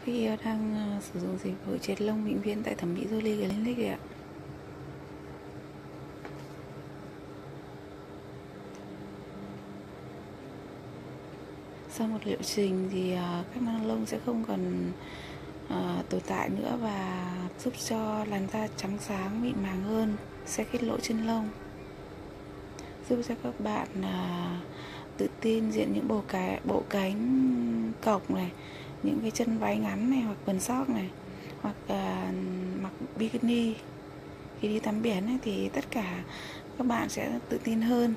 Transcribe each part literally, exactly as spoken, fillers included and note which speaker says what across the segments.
Speaker 1: Sophie đang ờ, sử dụng dịch vụ triệt lông vĩnh viễn tại thẩm mỹ Jolie Clinic ạ. Sau một liệu trình thì ờ, các nang lông sẽ không còn ờ, tồn tại nữa và giúp cho làn da trắng sáng, mịn màng hơn, sẽ khít lỗ chân lông, giúp cho các bạn ờ, tự tin diện những bộ cái bộ cánh cộc này, những cái chân váy ngắn này, hoặc quần sóc này, hoặc uh, mặc bikini khi đi tắm biển ấy, thì tất cả các bạn sẽ tự tin hơn.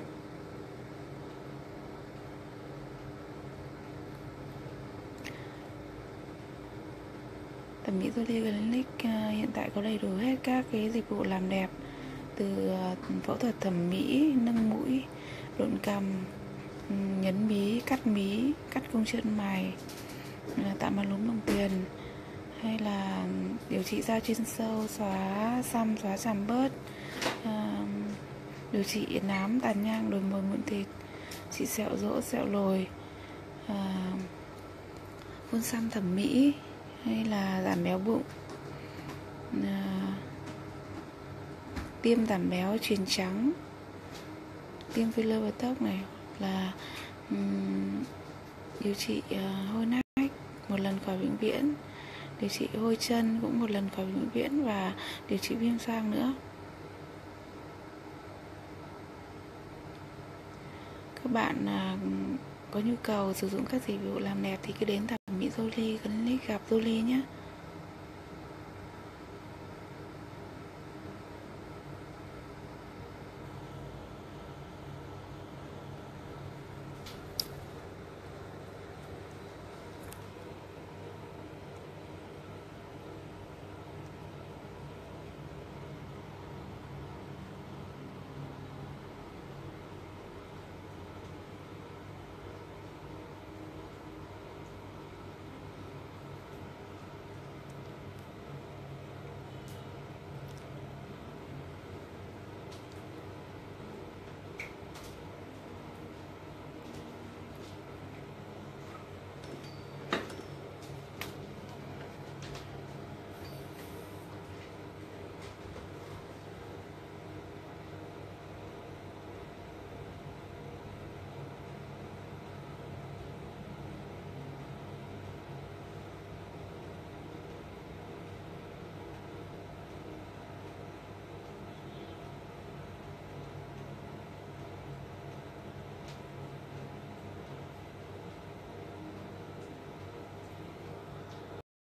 Speaker 1: Thẩm mỹ Jolie Clinic uh, hiện tại có đầy đủ hết các cái dịch vụ làm đẹp, từ uh, phẫu thuật thẩm mỹ, nâng mũi, độn cằm, nhấn mí, cắt mí, cắt cung chân mày, tạo mặt lúm đồng tiền, hay là điều trị da trên sâu, xóa xăm, xóa chàm bớt, điều trị nám, tàn nhang, đồi mồi, mụn thịt, trị sẹo rỗ, sẹo lồi, phun xăm thẩm mỹ, hay là giảm béo bụng, tiêm giảm béo, chuyền trắng, tiêm filler vào tóc này, là um, điều trị uh, hôi nách một lần khỏi vĩnh viễn, điều trị hôi chân cũng một lần khỏi vĩnh viễn, và điều trị viêm xoang nữa. Các bạn uh, có nhu cầu sử dụng các dịch vụ làm đẹp thì cứ đến thẩm mỹ Jolie Clinic gặp Jolie nhé.